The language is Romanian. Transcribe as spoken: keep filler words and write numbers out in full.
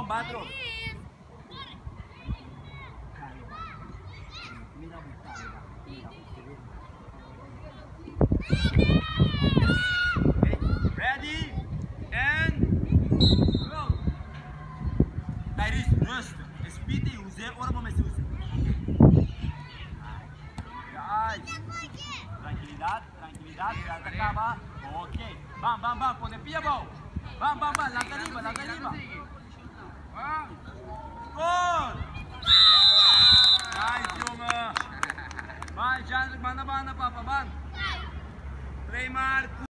bomba, Adro. Ready and go. Tyrese, rust. Speed use और वो में से use. Guys, tranquilidad, tranquilidad, la acaba. Okay. Bam, bam, bam, pone pie, bom. Bam, bam, bam, lanza arriba, lanza arriba. Gol! Nice, jongen. Man, Jan, man, man, papa, man. Play maar.